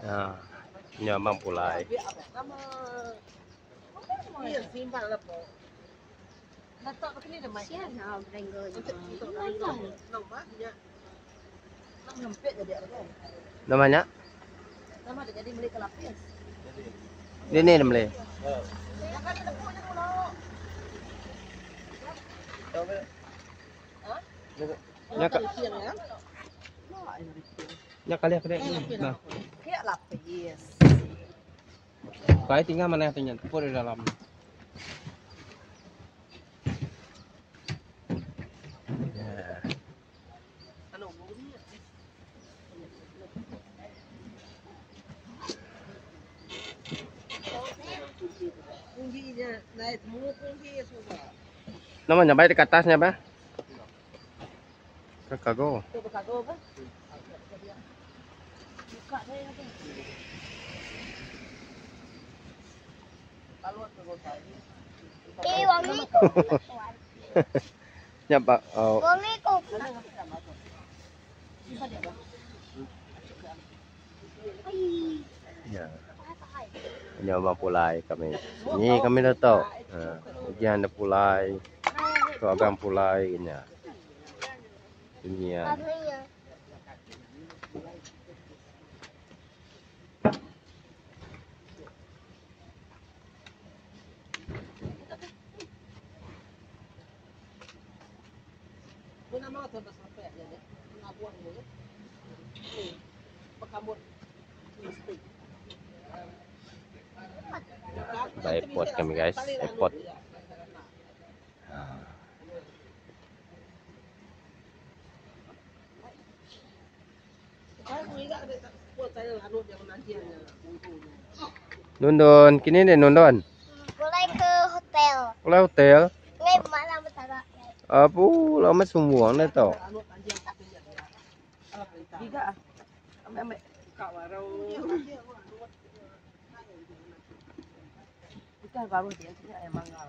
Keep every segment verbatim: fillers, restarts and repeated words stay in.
Nah, ini abang pulai. Namanya? Nama ada jadi beli kelapis. Ini nih beli. Ya kak. Ya kali kali. Nah. Kayak lapis. Kai tinggal mana tinggal tepur di dalam. Kunginya naik semua kunci semua. Namanya baik di atasnya, Bang. Kakago. Coba kago apa? Buka deh apa? Kalau coba tadi. Eh, wangi ko. Ya, Pak. Oh. Wangi ko. Ya. Ini abang pulai kami. Ini kami dah tahu. Nah, ujian ada pulai. Tu abang pulai ini. Ini ya. Guna mau tuh sampai aja deh. Ngabuang dulu. Nih. Pekamut. Mesti. Baik pot kami guys, pot. Nundun, kini deh nundun. Mulai ke hotel. Mulai hotel. Ngay malam betara. Apu, lama sembuang deh tau. Tiga. Ambek kawarau. Bukan baru dia punya emang ngau.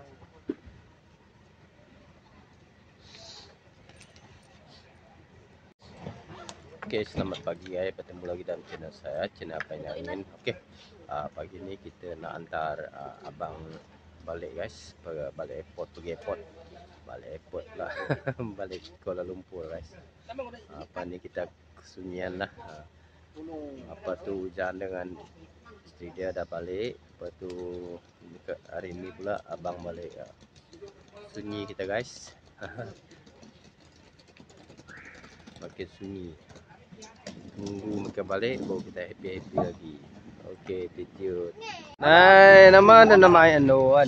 Oke, selamat pagi guys. Bertemu lagi dalam channel saya, channel Apa Yang Ingin. Oke, uh, pagi ini kita nak antar uh, abang balik guys, balik airport, pergi airport, balik airport lah, balik Kuala Lumpur guys. Uh, apa ni kita kesunyian lah. Uh, apa tu hujan dengan isteri dia dah balik. Lepas tu hari ini pula abang balik. Uh, sunyi kita guys. Makin sunyi. Tunggu mereka balik baru kita happy-happy lagi. Okey, attitude. Hai, nama dan nama ayah Noan.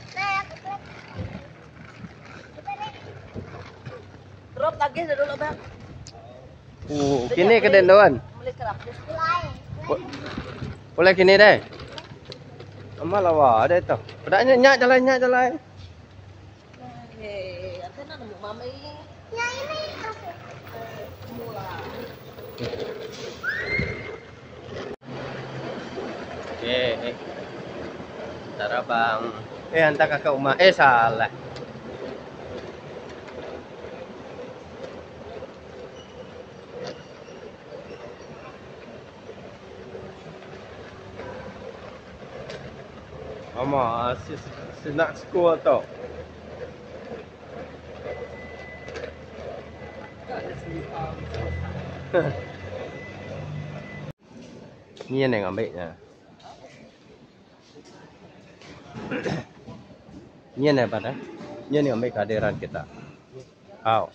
Drop lagi dulu bang. Uh, kini ke den Noan. Beli kelapis. Boleh kini deh. Nama lawa ada tu. Pedaknya nyak jalan nyak jalan. Eh, ada nak mami. Ya ini. Eh, eh. Antara bang. Eh, hantar kakak rumah. Eh, salah. Mama, si, si nak sekolah tau. Ni yang nak ambilnya. Ni yang apa dah? Ni yang ambil kehadiran kita. Aw.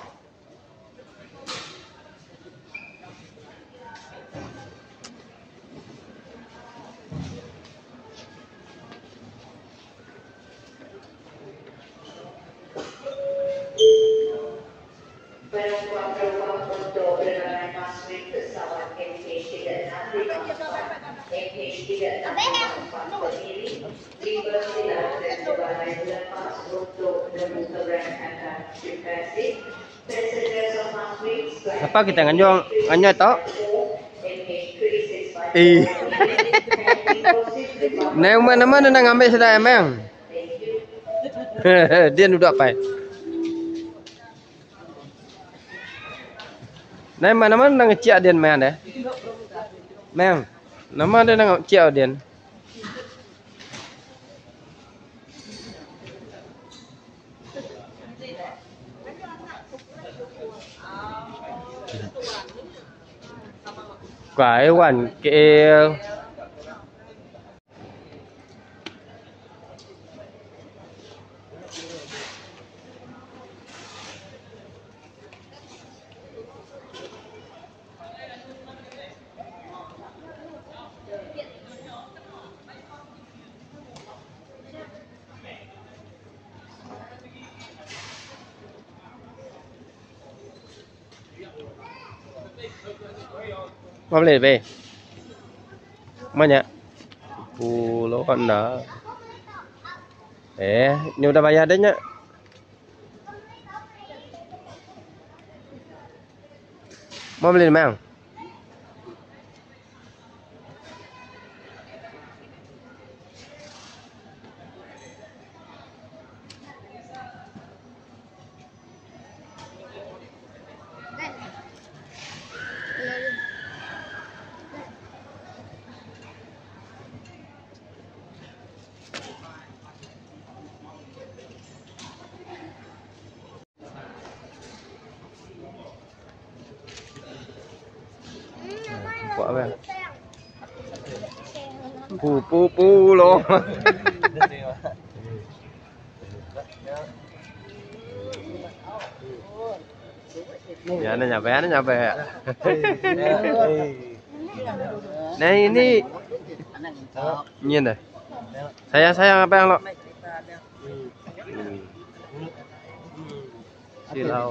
Apa kita nganjong nganjong tau? Eh. Nah, mana-mana nak ambil sudah emang. Dia duduk apa? Nah, mana-mana nak ngecik dia main deh. Meng. Nama dia nengok Ciao Dian. Quả hoàn kia Mau beli be? Mana? Pulau Honda. Eh, ini udah bayar adanya. Mau beli mang? Buat apa? Pu pu pu lo. Ya, nó nyampe, nó nyampe. Nah ini, nhìn này. Sayang sayang apa yang lo? Silau.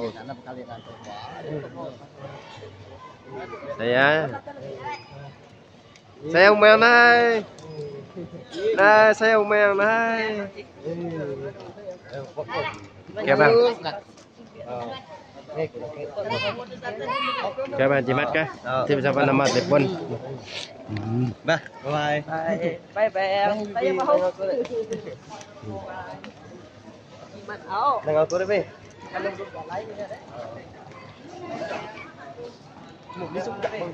Sayang. Sayang mèo này. Này, sayang mèo này. Kìa bang. Kìa bang jimat kah? Tim siapa nama telepon? Bah, bye bye. Bye bye. Saya mau. Gimana? Oh. Nengok aku deh, Be. Kalau bukan lain ya. Mau besok enggak, Bang?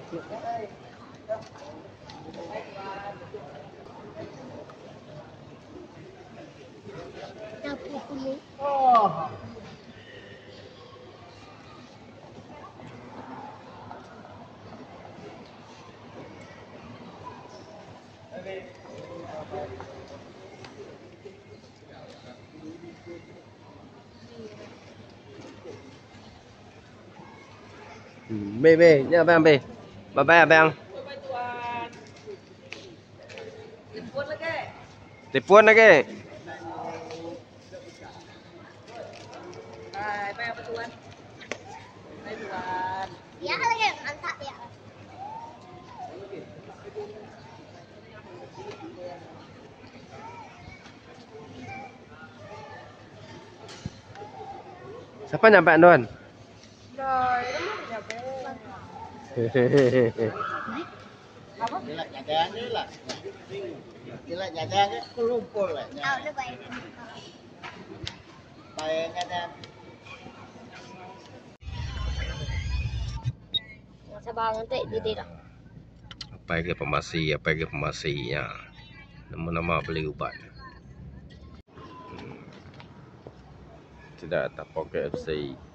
Dapur dulu. Oh. Be be, nha bang be. Bye bye bang. Telepon lagi. Telepon lagi. Bye bye apa tuan? Bye tuan. Ya lagi mantap ya. Siapa nyampe Don? Rồi, đúng rồi nhà bé. Apa? Dia lah jagaan dia lah. Dia lah jagaan dia kumpul lah. Tahu udah baik. Baik ada. Sabar nanti jadi dah. Apa ke pemasi, apa ke pemasinya. Nama-nama beli ubat. Hmm. Tidak tak pakai F C.